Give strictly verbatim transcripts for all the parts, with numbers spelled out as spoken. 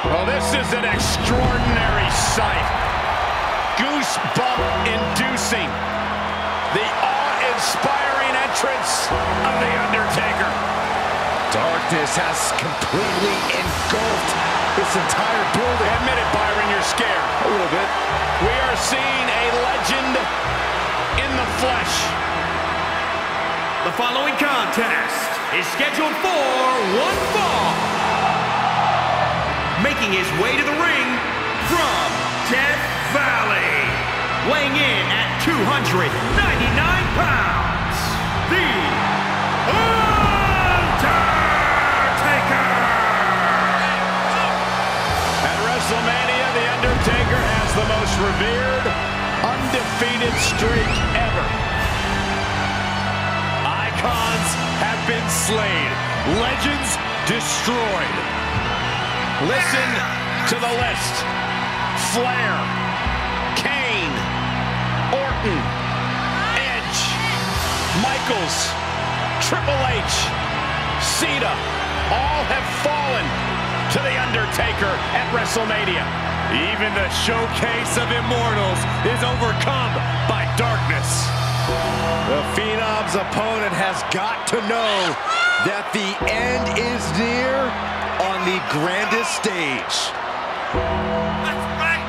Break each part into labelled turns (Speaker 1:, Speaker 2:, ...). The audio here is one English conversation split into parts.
Speaker 1: Oh, this is an extraordinary sight. Goosebump-inducing. The awe-inspiring entrance of The Undertaker.
Speaker 2: Darkness has completely engulfed this entire building.
Speaker 1: Admit it, Byron, you're scared.
Speaker 2: A little bit.
Speaker 1: We are seeing a legend in the flesh.
Speaker 3: The following contest is scheduled for one fall. Making his way to the ring from Death Valley, weighing in at two hundred ninety-nine pounds, The Undertaker!
Speaker 1: At WrestleMania, The Undertaker has the most revered, undefeated streak ever. Icons have been slain, legends destroyed. Listen to the list. Flair, Kane, Orton, Edge, Michaels, Triple H, Cena, all have fallen to The Undertaker at WrestleMania. Even the showcase of immortals is overcome by darkness.
Speaker 2: The Phenom's opponent has got to know that the end is near on the grandest stage.
Speaker 3: That's right.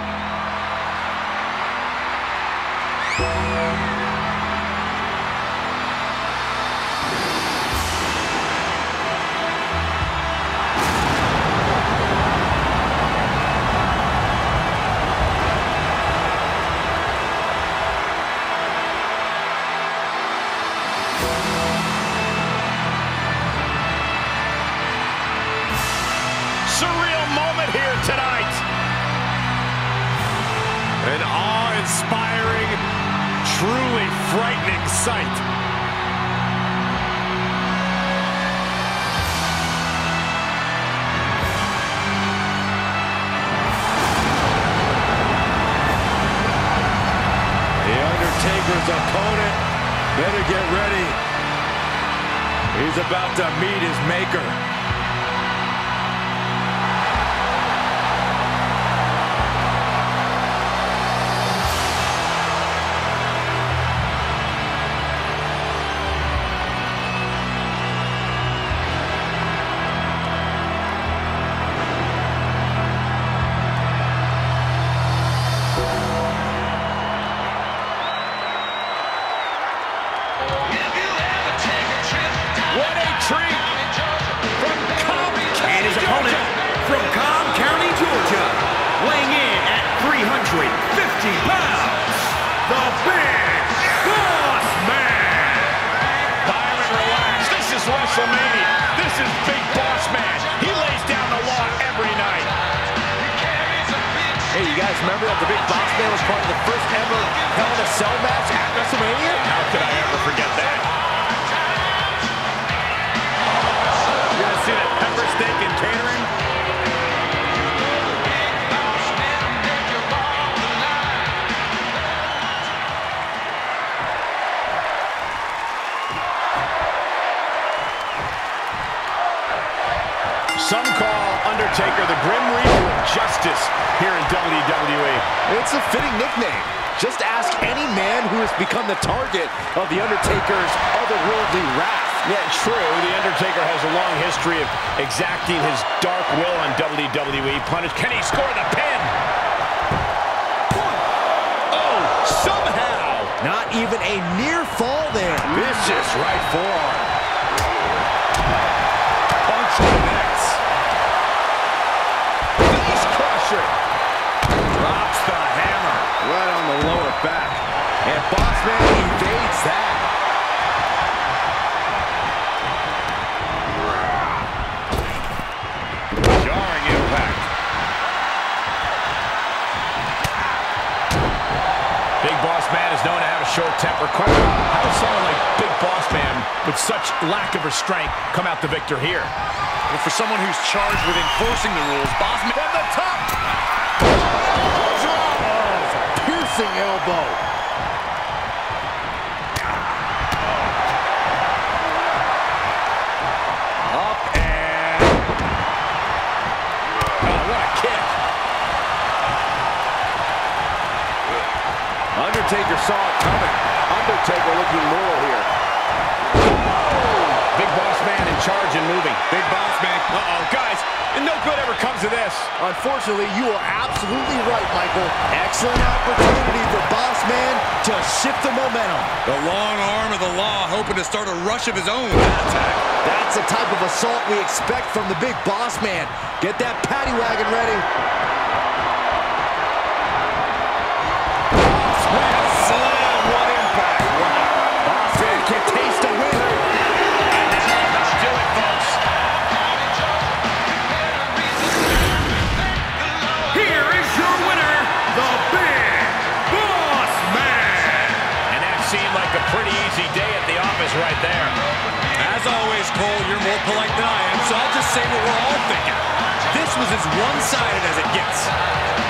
Speaker 1: Surreal moment here tonight. An awe-inspiring, truly frightening sight.
Speaker 2: The Undertaker's opponent better get ready. He's about to meet his maker.
Speaker 1: What a treat from Cobb County,
Speaker 3: And his opponent from Cobb County, Georgia, weighing in at three hundred fifty pounds, the Big Boss Man.
Speaker 1: Byron, relax. This is WrestleMania. This is Big Boss Man. He lays down the law every night.
Speaker 2: Hey, you guys remember that the Big Boss Man was part of the first ever Hell in a Cell match at WrestleMania?
Speaker 1: How could I ever forget that? You guys see that pepper steak and catering? Some call Undertaker the Grim Reaper of Justice here in W W E.
Speaker 2: It's a fitting nickname. Just ask any man who has become the target of The Undertaker's otherworldly wrath.
Speaker 1: Yeah, true. The Undertaker has a long history of exacting his dark will on W W E punish. Can he score the pin? Oh, somehow.
Speaker 2: Not even a near fall there. Vicious right forearm.
Speaker 1: Punch connects. Face crusher. Drops the hammer.
Speaker 2: Right on the lower back. And Bossman evades that.
Speaker 1: Jarring impact. Big Boss Man is known to have a short temper. How does someone like Big Boss Man with such lack of restraint come out the victor here?
Speaker 4: Well, for someone who's charged with enforcing the rules, Bossman
Speaker 1: From the top.
Speaker 2: Piercing elbow.
Speaker 1: Up and... Oh, what a kick.
Speaker 2: Undertaker saw it coming. Undertaker looking moral here.
Speaker 1: Big Boss Man in charge and moving.
Speaker 4: Big Boss Man.
Speaker 1: Uh-oh, guys, and no good ever comes of this.
Speaker 2: Unfortunately, you are absolutely right, Michael. Excellent opportunity for Boss Man to shift the momentum.
Speaker 4: The long arm of the law hoping to start a rush of his own.
Speaker 2: That's the type of assault we expect from the Big Boss Man. Get that paddy wagon ready.
Speaker 1: Boss Man slam, what impact. Wow. Boss Man can taste a winner. And that'll do it, folks.
Speaker 3: Here is your winner, the Big Boss Man.
Speaker 1: And that seemed like a pretty easy day at the office right there.
Speaker 4: As always, Cole, you're more polite than I am, so I'll just say what we're all thinking. This was as one-sided as it gets.